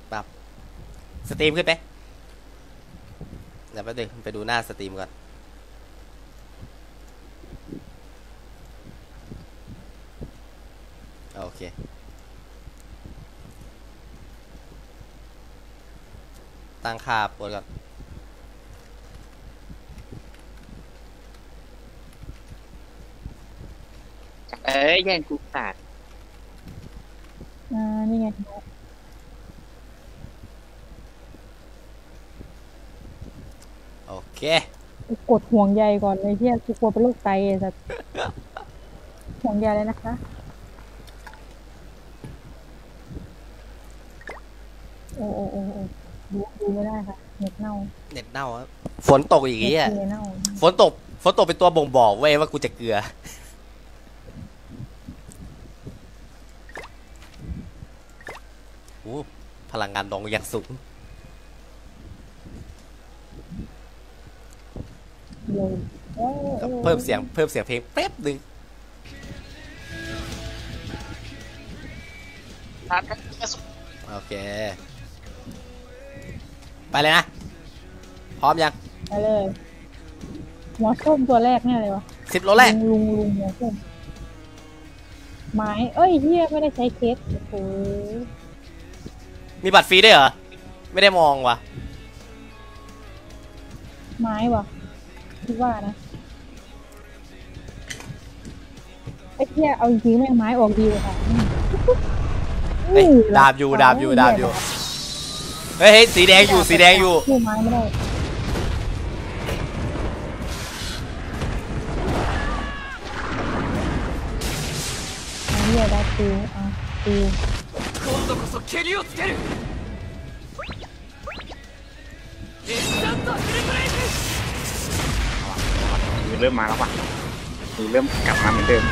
ปั๊บสตรีมขึ้นไหมเดี๋ยวแป๊บนึงไปดูหน้าสตรีมก่อนโอเคตั้งค่าโปรก่อนแย่งกูตัดนี่ไงโอเคกดห่วงใยก่อนเลยที่กูกลัวเป็นโรคไตแต่ห่วงใยเลยนะคะโอ้ดูไม่ได้ค่ะเน็ตเน่าฝนตกอย่างงี้อ่ะฝนตกเป็นตัวบ่งบอกเว้ยว่ากูจะเกลือพลังงานดองอย่างสูงเพิ่มเสียงเพลงแป๊บนึงโอเคไปเลยนะพร้อมยังไปเลยหัวส้มตัวแรกแน่เลยวะ 10 โลแรกลุงหัวส้มไม้เฮียไม่ได้ใช้เคสโอ้มีบัตรฟรีด้วยเหรอไม่ได้มองว่ะไม้วะคิดว่านะไอ้เฮียเอาจริงแม่งไม้ออกดีเลยค่ะดาบอยู่เฮ้ยสีแดงอยู่คู่ไม้ไม่ได้เฮียได้ตีเริ่มมาแล้วว่ะเริ่มกลับมาเหมือนเดิม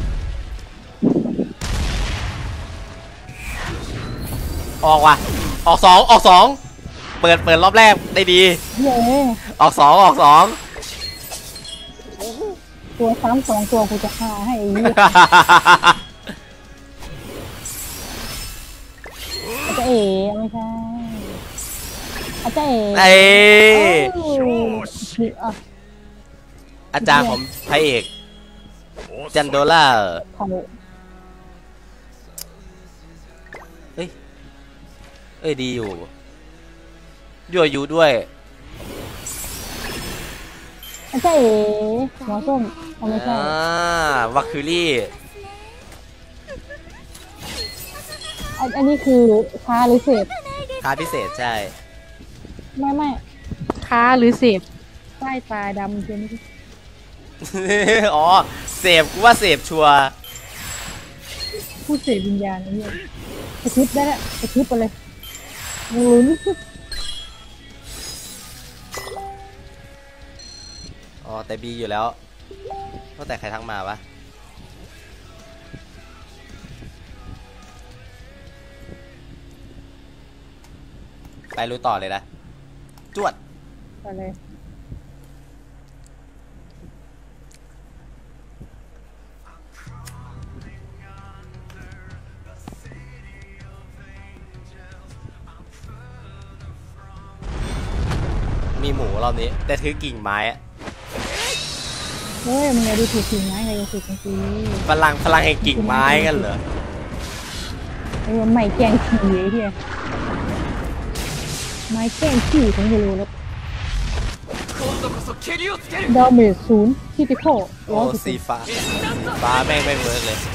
ออกว่ะออกสองเปิดรอบแรกได้ดีออกสองตัวซ้ำ2 ตัวกูจะฆ่าให้อาจารย์ไม่ใช่อาจารย์อาจารย์ของพระเอกจันโดล่าดีอยู่ด้วยอาจารย์หัวส้มไม่ใช่วัคคิลี่อันนี้คือค้าหรือเสพค้าพิเศษใช่ไม่ค้าหรือเสพใต้ตาดำใช่ไหมอ๋อเสพกูว่าเสพชัวผู้เสพวิญญาณนี่ไอคลิปได้แล้วไอคลิปไปเลยลุ้นอ๋อแต่บีอยู่แล้วว่าแต่ใครทักมาวะไปรู้ต่อเลยนะจวดไปเลยมีหมูรอบนี้แต่ถือกิ่งไม้อะเฮ้ยมึงอย่าดูถูกกิ่งไม้ไงอย่าถูกจริงพลังแห่งกิ่งไม้กันเหรอใหม่แกงขี่ไอ้เหี้ยไม้แกงขี่ของฮิโร่แล้วดาเมจ0ที่ติโคสีฟ้าแม่งไม่เวิร์กเลย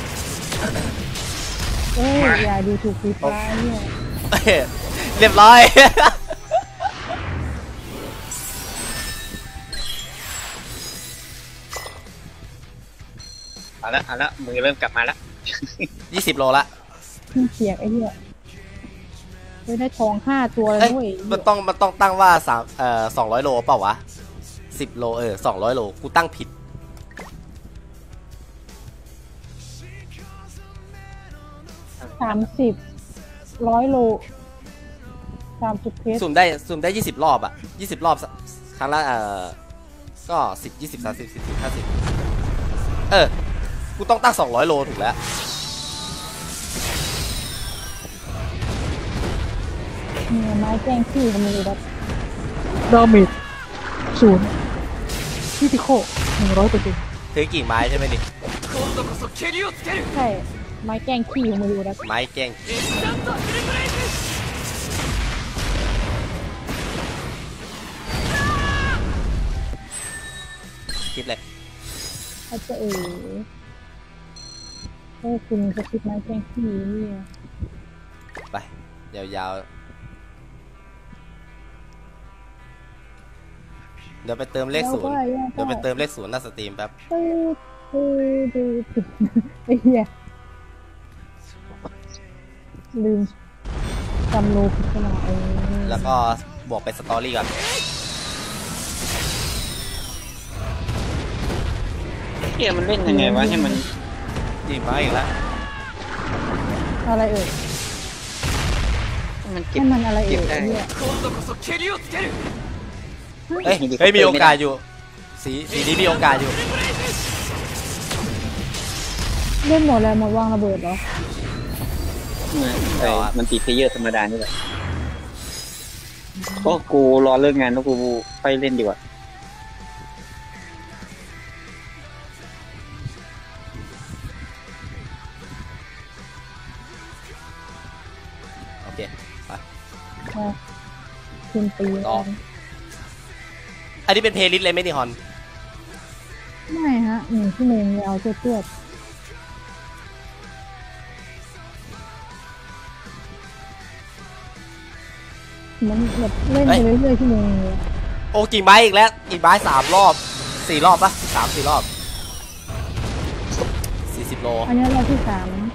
อย่าดูถูกสีฟ้าเนี่ยเรียบร้อยเอาละมือเริ่มกลับมาแล้ว 20 โลละเขียกไอ้เหี้ยได้ทอง5 ตัวเลยด้วยมันต้องตั้งว่า200 โลเปล่าวะ10 โล200 โลกูตั้งผิด 30 100 โล30 เพชรสุ่มได้20 รอบอ่ะ20 รอบครั้งละก็10 20 30 40 50กูต้องตั้ง200 โลถูกแล้วเนี่ยไม้แกล้งขี้กันเลยแบบดาเมจ0คริติคอล100% ถือกิ่งไม้ใช่ไหมดิใช่ไม้แกล้งขี้ของมือแบบไม้แกล้งคิดเลยเขาจะคุณจะคิดไม้แกล้งขี้เนี่ยไปยาวๆเดี๋ยวไปเติมเลขศูนย์เดี๋ยวไปเติมเลขศูนย์หน้าสตรีมแป๊บดูไอ้เหี้ยลืมจำโลพิศนาแล้วก็บวกไปสตอรี่ก่อนเฮียมันเล่นยังไงวะให้มันกิ่งไม้อีกแล้วอะไรให้มันเก็บให้มันอะไรเก็บได้เนี่ยเฮ้ยมีโอกาสอยู่สีนี้มีโอกาสอยู่เล่นหมดแล้วหมดวางระเบิดเหรอมันตีเพลเยอร์ธรรมดานี่แหละก็กูรอเลิกงานแล้วกูไปเล่นดีกว่าโอเคไปคุณตีต่อ อันนี้เป็นเพลย์ลิสต์เลยไหมนี่ฮอนไม่ฮะ1 ชั่วโมงยาวเจือดมันแบบเล่นไปเรื่อยๆชั่วโมงเลยโอ้กิ่งไม้อีกแล้วกิ่งไม้3 รอบ 4 รอบปะ3-4 รอบ 40 โลอันนี้เราที่3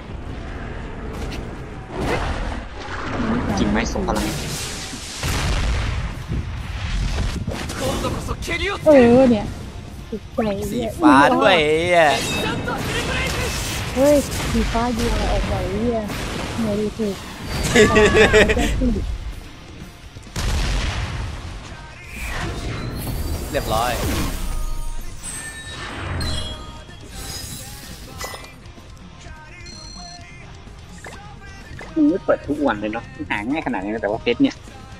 จริงไหมส่งพลังเนี่ยติดใจสีฟ้าด้วยไอ้เหี้ยเฮ้ยสีฟ้ายิงอะไรออกไปเนี่ยไม่ดูถูกเรียบร้อยมึงไม่เปิดทุกวันเลยเนาะหาง่ายขนาดนี้แต่ว่าเฟซเนี่ย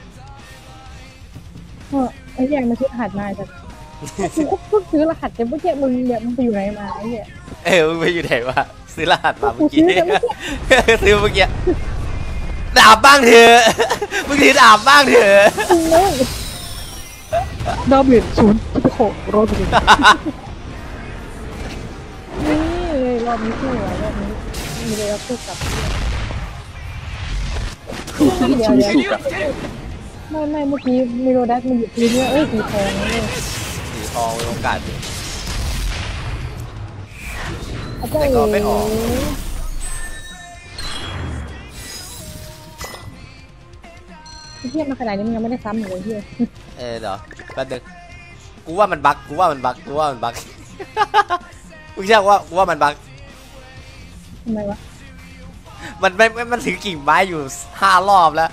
ไอ้แยงมาซื้อรหัสมาแต่กูเพิ่งซื้อรหัสแต่เมื่อกี้มึงเนี่ยมันไปอยู่ไหนมาไอ้เนี่ยมึงไปอยู่ไหนวะซื้อรหัสมาเมื่อกี้ซื้อเมื่อกี้ดาบบ้างเถอะมึงถือดาบบ้างเถอะดาเมจ0คริติคอล100% นี่เลยรอบนี้คู่รอบนี้มีเลยเอาคู่กับสู้กับไม่เมื่อกี้มีโรดัสมันหยุดทีเนี่ยสีทองเลยสีทองมีโอกาสอยู่แต่ก็ไม่ออกเทียบมาขนาดนี้มันยังไม่ได้ซ้ำเลยเฮียเดี๋ยวแป๊บนึงกูว่ามันบั๊กกูว่ามันบั๊กมึงเชื่อว่ากูว่ามันบั๊กทำไมวะมันถือกิ่งไม้อยู่5 รอบแล้ว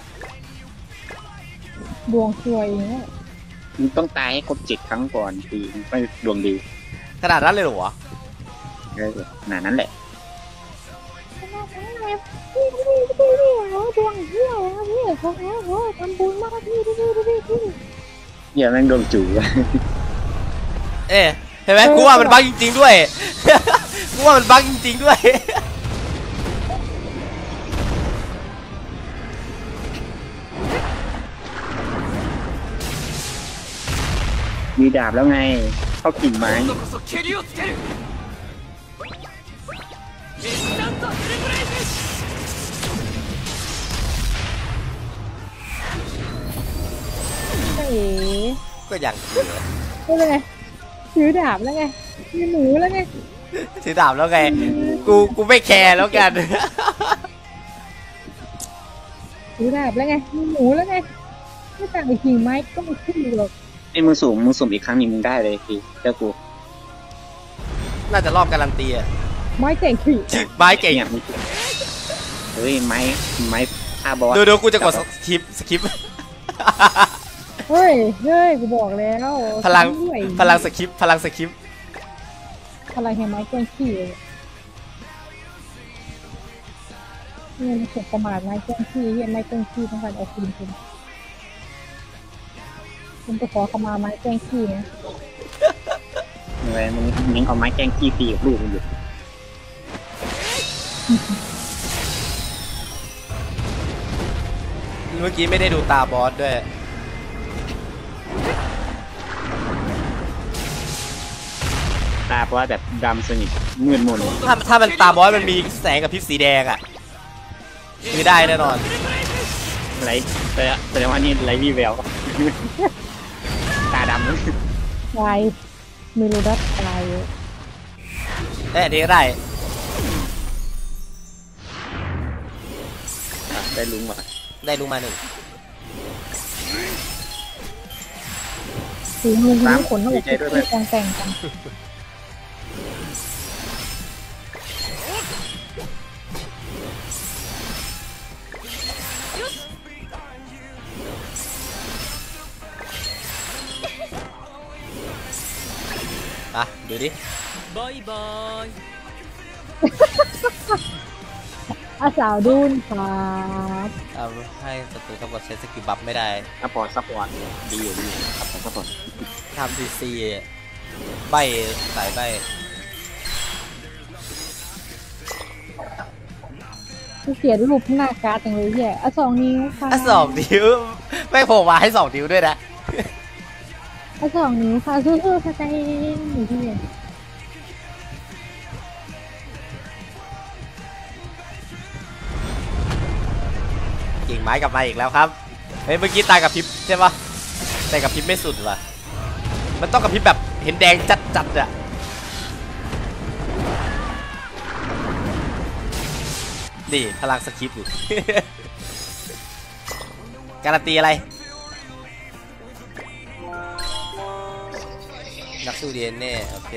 ดวงซวยอย่างเงี้ยมึงต้องตายให้ครบ7 ครั้งก่อนดีไม่ดวงดีขนาดนั้นเลยเหรอวะขนาดนั้นแหละดวงเฮียพี่เขาทำบุญมากพี่เหี้ยแม่งโดนจู่เห็นไหมกูว่ามันบั๊กจริงๆด้วยกูว่ามันบั๊กจริงๆด้วยมีดาบแล้วไงเข้ากิ่งไม้เอ๋ก็อย่างเดียวก็เลยไงถือดาบแล้วไงมีหนูแล้วไงถือดาบแล้วไงกูไม่แคร์แล้วกันถือดาบแล้วไงมีหนูแล้วไงไม่ต่างไปกิ่งไม้ก็ไม่ขึ้นหรอกไอ้มึงสุ่มอีกครั้งนึงมึงได้เลยพี่เจ้ากูน่าจะรอบการันตีอะไม้เก่งขี่ไม้เก่งเนี่ยเฮ้ยไม้ฆ่าบอสดูกูจะกดสคริปเฮ้ยกูบอกแล้วพลังด้วยพลังสคริปต์พลังแห่งไม้เก่งขี่เลยเนี่ยมันเกิดประมาทไม้แกล้งขี้เหี้ยไม้แกล้งขี้ต้องการเอาคืนคุณไปขอขมาไม้แกล้งขี้นะอะไรมันยังเอาไม้แกล้งขี้ตีกับลูกมันอยู่เมื่อกี้ไม่ได้ดูตาบอสด้วยตาเพราะว่าแบบดำสนิทมืดมนถ้ามันตาบอสมันมีแสงกับพริบสีแดงอ่ะคือได้แน่นอนไรแต่ว่านี่ไรวี่แวว ตาดำตายเมโลดัสตายเลยแต่อันนี้ก็ได้ได้ลุงมาได้ลุงมาหนึ่งสีมือมีขนทั้งหมดที่แต่งกันอ่ะดูดิอาสาวดูนครับเอาให้ศัตรูทั้งหมดใช้สกิลบัฟไม่ได้ซัพพอร์ตดีอยู่ดีซัพพอร์ตทำซีซีใบสายใบกูเกลียดรูปหน้าการ์ดจังเลยแย่อ่ะ2 นิ้วค่ะอ่ะ2 นิ้วไม่โผล่มาให้2 นิ้วด้วยนะอ่ะ2 นิ้วค่ะสู้ๆค่ะใจหนูที่เรียนกิ่งไม้กลับมาอีกแล้วครับเฮ้ยเมื่อกี้ตายกับพริบใช่ปะแต่กับพริบไม่สุดว่ะมันต้องกับพริบแบบเห็นแดงจัดๆอะนี่พลังสคริปต์อยู่ การันตีอะไรนักสู้ดีแน่โอเค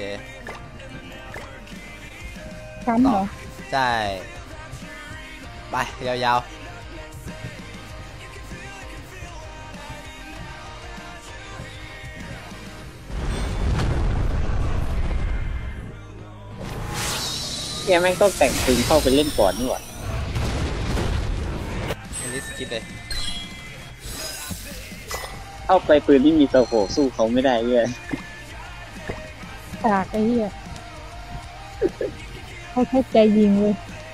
ช้ำเหรอใช่ไปยาวๆแกแม่งต้องแต่งปืนเข้าไปเล่นก่อนนี่หว่าอันนี้สกิปเลยเข้าไปปืนที่มีโซโฟสู้เขาไม่ได้เลยฉากไอ้เหี้ยเขาแค่ใจยิงเลย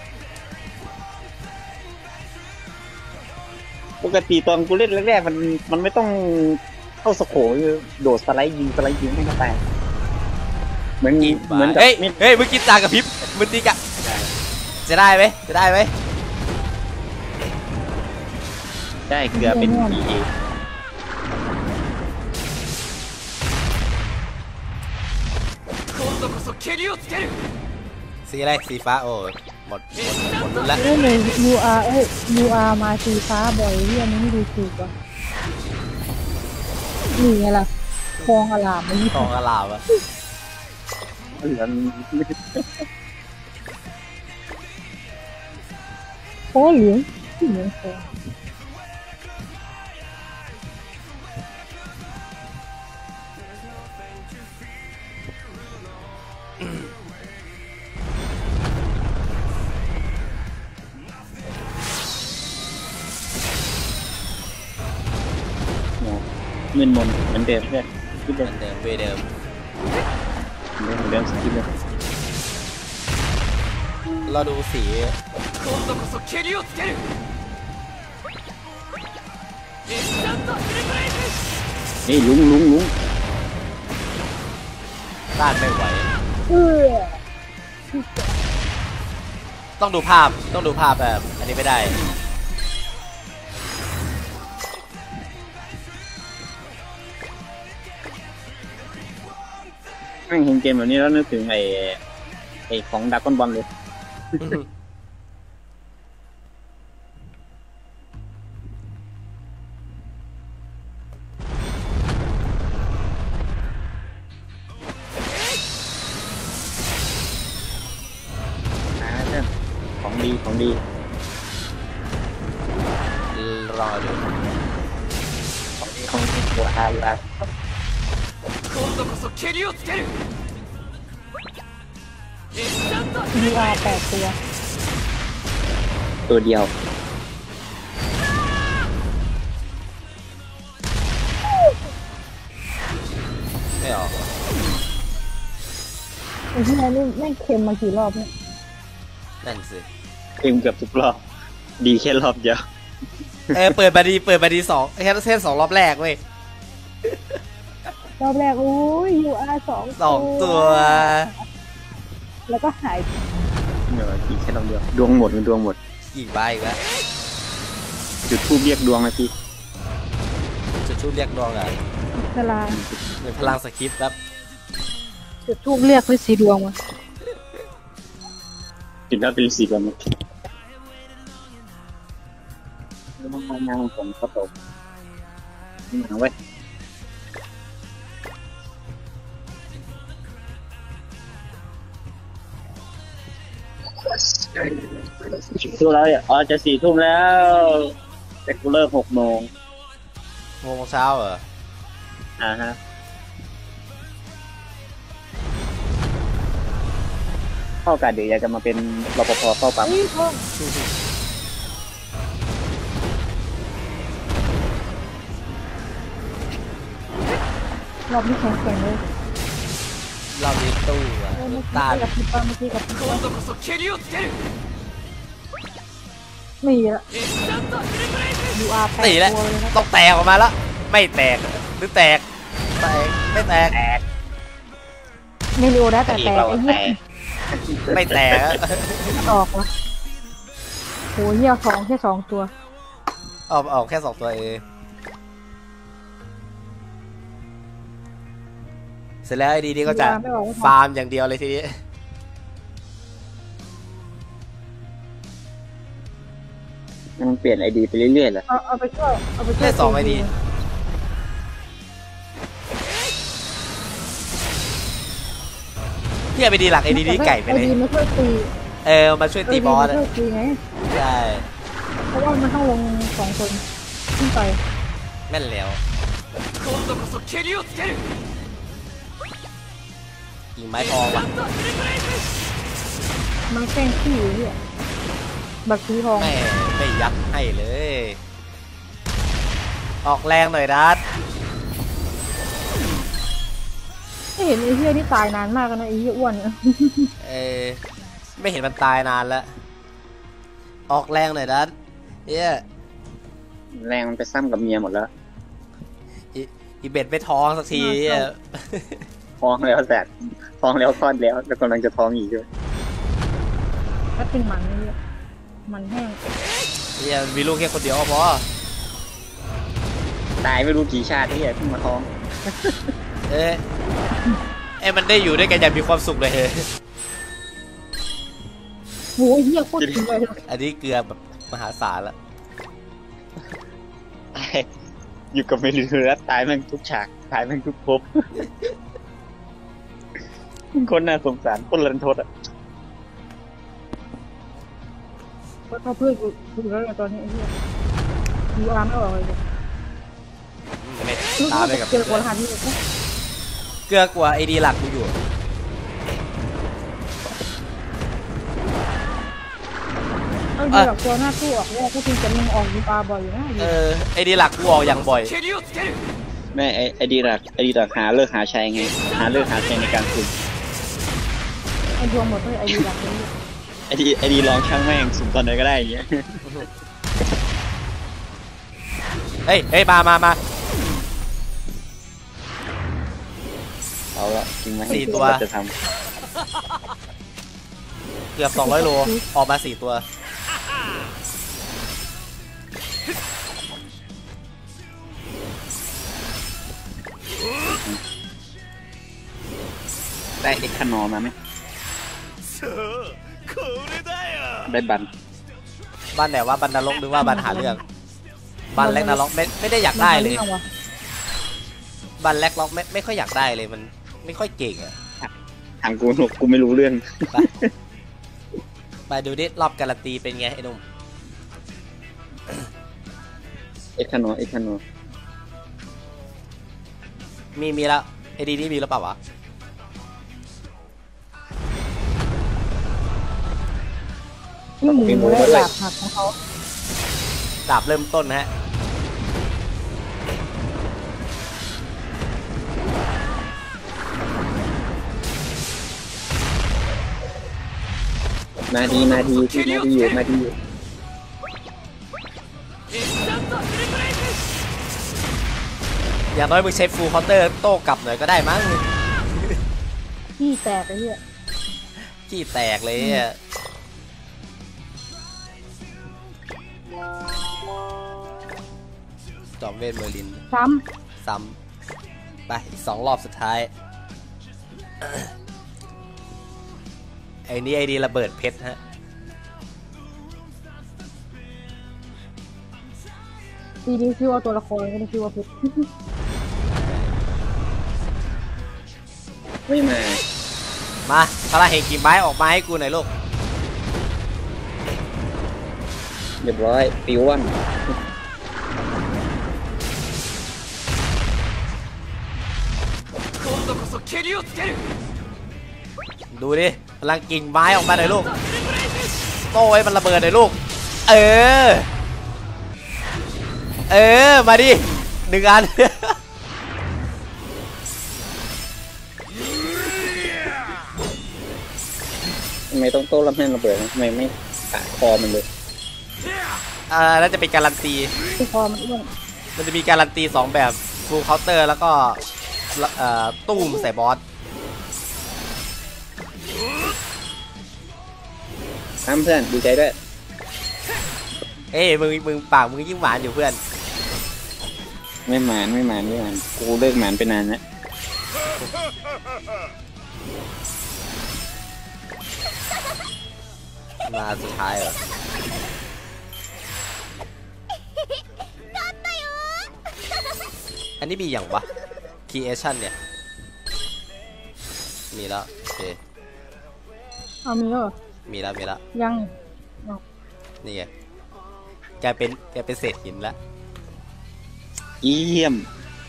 ปกติตอนกูเล่นแรกๆมันไม่ต้องเข้าสโคปโดดสไลด์ยิงให้เข้าไปเหมือนกับเฮ้ยเฮ้ยเมื่อกี้ตากับพริบมือตีกะจะได้ไหมได้เกลือเป็น PA สีอะไรสีฟ้าโอ้ยหมดลุ้นละเรื่องเลย UR มาสีฟ้าบ่อยเรื่องนี้ไม่ดูถูกว่ะนี่ไงล่ะคลองอลามมายี่ทองอลามอะเหลือโอ้เหลืองที่เหลืองคลองมึนมนเหมือนเดิมเพื่อนคิดเหเดิมืมอนเดิมเวเดิมสกิลเลยเราดูสีนี่ลุงต้านไม่ไหวเออต้องดูภาพแบบอันนี้ไม่ได้แม่งเห็นเกมแบบนี้แล้วนึกถึงไอ้ของดราก้อนบอลเลยของดีรอดูของตัวอาร์ UR 8 ตัวตัวเดียวไม่ออกไอ้ที่ไหนนี่แม่งเค็มมากี่รอบเนี่ยนั่นสิเต็มเกือบทุกรอบดีแค่รอบเดียวเปิดมาดีสองแค่สองรอบแรกเว้ยรอบแรกโอ้ย UR สองตัวแล้วก็หายเดี๋ยวดีแค่รอบเดียวดวงหมดมันดวงหมดอีกใบอีกแล้วจุดทูบเรียกดวงนะพี่จุดทูบเรียกดวงอ่ะเวลาเหมือนพลังสคริปต์ครับจุดทูบเรียกด้วยสีดวงมาจุดนั้นเป็นสีกันมันมางานของผมก็ตกหนาไว้ทุ่มแล้วอ๋อจะ4 ทุ่มแล้วแต่กูเลิก6 โมงโมงเช้าเหรอฮะเข้ากะเดี๋ยวอยากจะมาเป็นรปภเข้าปั๊มเฮ้ยพ่อรอบนี้แข็งเลยเรามีตู้อ่ะเมื่อตากี้กับพี่ป้าเมื่อกี้กับพี่ป้าไม่ละ UR แปดตีแล้วตัวเลยนะต้องแตกออกมาแล้วไม่แตกหรือแตกไม่แตกไม่รู้นะแต่แตกไอ้เหี้ยไม่แตกออกวะโหเหี้ยแค่สองตัวออกแค่สองตัวเองเสร็จแล้วไอ้ดีก็จะไม่ออกฟาร์มอย่างเดียวเลยทีนี้มันเปลี่ยนไอดีไปเรื่อยๆแหละเอาไปช่วยเอาไปช่วยได้2 ID ที่เอาไปดีหลักไอ้ดีนี่ไก่ไปเลยอ้ดีมาช่วยตีมาช่วยตีบอสมาช่วยตีไงใช่เพราะว่ามันต้องลง2 คนขึ้นไปแม่นแล้วยิงไม้ทองว่ะมันแกล้งขี้อยู่เนี่ยบักสีทองไม่ยัดให้เลย ออกแรงหน่อยดัดไม่เห็นไอ้เหี้ยที่ตายนานมากแล้วนะไอ้เหี้ยอ้วนเนี่ยไม่เห็นมันตายนานแล้ว ออกแรงหน่อยดัดเย้ยแรงมันไปซ้ำกับเมียหมดแล้วอีเบ็ดไม่ท้องสักทีเหี้ยท้องแล้วแตกท้องแล้วคลอดแล้วแล้วกำลังจะท้องอีกด้วยถ้าเป็นมันนี่มันแห้งเหี้ยมีลูกแค่คนเดียวก็พอตายไม่รู้กี่ชาติที่เพิ่งมาท้องมันได้อยู่ด้วยกันอย่างมีความสุขเลยโหเหี้ยโคตรถึงเลยอันนี้เกลือแบบมหาศาลละอยู่กับเมลือแล้วตายแม่งทุกฉากตายแม่งทุกภพ คนน่าสงสารคนรันทดอ่ะก็เพื่อนกูแล้วตอนนี้ไอ้เหี้ยดูอาร์ไม่ออกเลยไม่ตามไปกับเจอคนหันนี่เกลือกว่าไอดีหลักกูอยู่เอาดีแบบตัวหน้าตู้ออกแรกก็คือจะมึงออกดูอาร์บ่อยอยู่นะไอดีหลักกูออกอย่างบ่อยแม่ไอดีหลักหาเลิกหาชัยไงหาเลิกหาชัยในการสุ่มไอ้ดวงหมดเลยไอ้ดีหลักเลยไอดีลองช่างแม่งสุ่มตอนไหนก็ได้อย่างเงี้ยเฮ้ยมาเอาละจริงไหม 4 ตัวจะทเกือบ200 โล ออกมา 4 ตัวำได้เอ็กคานอมาไหมได้บันบ้านไหนว่าบ้านนรกหรือว่าบ้านหาเรื่อง บ้านแรกนรกไม่ได้อยากได้เลยบ้านแรกนรกไม่ค่อยอยากได้เลยมันไม่ค่อยเก่งอะทางกูไม่รู้เรื่องไปดูดิรอบการันตีเป็นไงไอ้หนุ่มเอ็กคานอมีแล้วไอ้ดีนี่มีแล้วเปล่าวะนี่หมูและดาบหักของเขาดาบเริ่มต้นนะฮะมาดีมาดีที่มาดีอยู่มาดีอยู่อย่างน้อยมึงใช้ฟูลเคาน์เตอร์โต้กลับหน่อยก็ได้มั้งขี้แตกไอ้เหี้ยขี้แตกเลยอ่ะจอมเวทเมอร์ลินซ้ซ้ำไปอีก2 รอบสุดท้าย ไอ้นี่ไอดีระเบิดเพชรฮะำปีนี้ชื่อว่าตัวละครก็ไม่ชื่อว่าเพชรไม่มามาพลังแห่งกิ่งไม้ออกมาให้กูหน่อยลูกเรียบร้อยปิววันดูดิพลังกิ่งไม้ออกมาหน่อยลูกโต้ให้มันระเบิดหน่อยลูกเออมาดิ1 อันทำไมต้องโต้รับให้ระเบิดทำไมไม่ปาดคอมันเลยน่าจะเป็นการันตีที่คอมันอ้วนมันจะมีการันตี2 แบบฟูลเคาน์เตอร์แล้วก็ตู้มใส่บอสทำเพื่อนดีใจด้วยเอ้ยมึงปากมึงยิ่งหวานอยู่เพื่อนไม่หมานกูเลิกหมานไปนานแล้วมาสุดท้ายเหรอ อันนี้มีอย่างวะ creation เนี่ย มีแล้วโอเคเอามีแล้วเหรอมีแล้วยังนี่ไงแกเป็นเศษหินแล้วเยี่ยม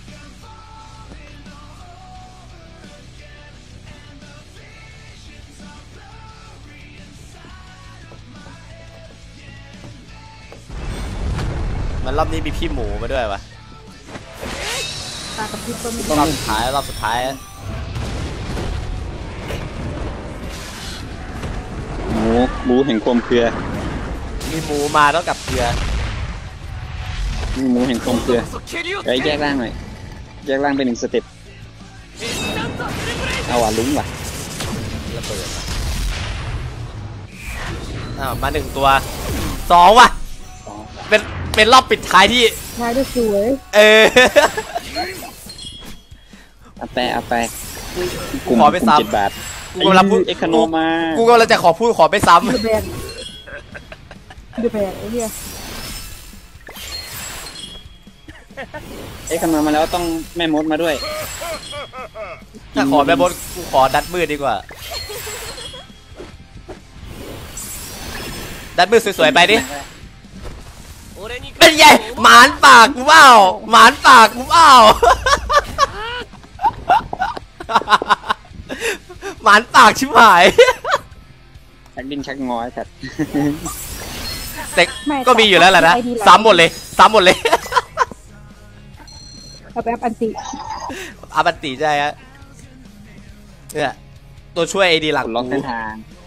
มันรอบนี้มีพี่หมูมาด้วยวะตากระพริบก็ไม่รอบสุดท้ายหมูแห่งความเกลือมีหมูมาแล้วกับเกลือมีหมูแห่งความเกลือไอ้แยกร่างหน่อยแยกร่างเป็น1 สเต็ปเอาว่ะลุ้งว่ะระเบิดว่ะอ้าวมา1 ตัว 2ว่ะเป็นรอบปิดท้ายที่ชายได้สวยเอาไปกูขอไปซ้ำ 7 บาทกูกำลังพูดเอ็กคโนมากูกำลังจะขอพูดขอไปซ้ำเดือแบนไอ้เหี้ยเอ็กคโนมาแล้วต้องแม่มดมาด้วยถ้าขอแบบบนกูขอดัดมืดดีกว่า ดัดมืดสวยๆไปดิ เป็นไงหมานปากกูเปล่าหมานปากกูเปล่า หมานปากชิบหายชักดิ้นชักงอไอ้สัตว์แต่ก็มีอยู่แล้วแหละนะซ้ำหมดเลยเอาไปอัพอันติอาบันติใช่ฮะเนี่ยตัวช่วยไอดีหลักล็อกกูเส้นทาง